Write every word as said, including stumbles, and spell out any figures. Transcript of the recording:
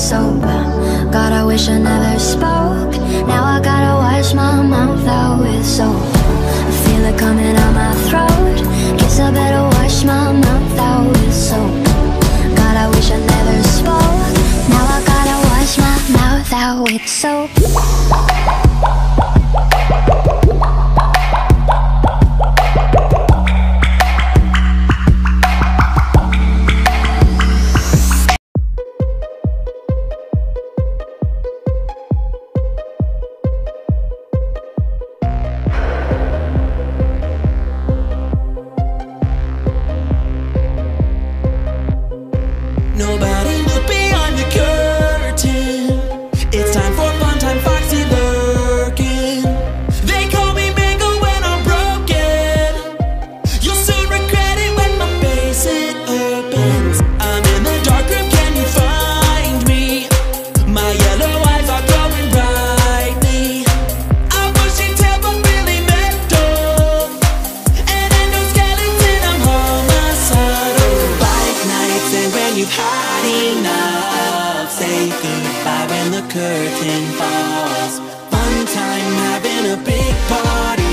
soap. God, I wish I never spoke. Now I gotta wash my mouth out with soap. I feel it coming out my throat. Guess I better wash my mouth out with soap. God, I wish I never spoke. Now I gotta wash my mouth out with soap. Nobody look beyond the curtain. It's time for fun time, Foxy lurking. They call me Mango when I'm broken. You'll soon regret it when my face it opens. I'm in the dark room, can you find me? My yellow eyes are glowing brightly. I'm bushy tail but really metal. An endoskeleton, I'm homicidal. Bike nights and when you've had enough, say goodbye when the curtain falls. Fun time having a big party.